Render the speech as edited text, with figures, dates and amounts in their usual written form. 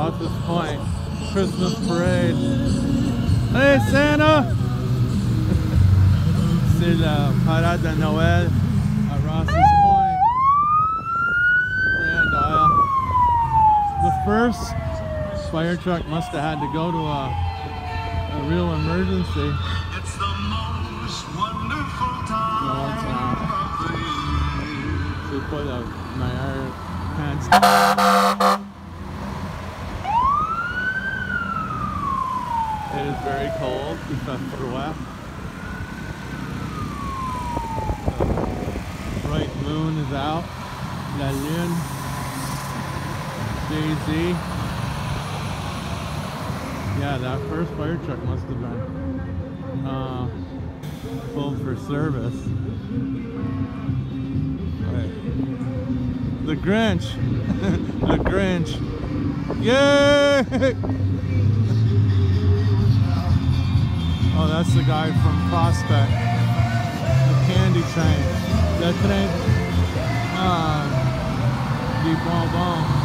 Rouses Point Christmas parade. Hey Santa! C'est la parade de Noël à Rouses Point. Grand Isle. The first fire truck must have had to go to a real emergency. It's the most wonderful time of the year. So put my iron pants. It is very cold because we're wet. The bright moon is out. La lune. Daisy. Yeah, that first fire truck must have been pulled for service. Right. The Grinch! The Grinch! Yay! Oh, that's the guy from Prospect. The candy train. The train. Du bonbon.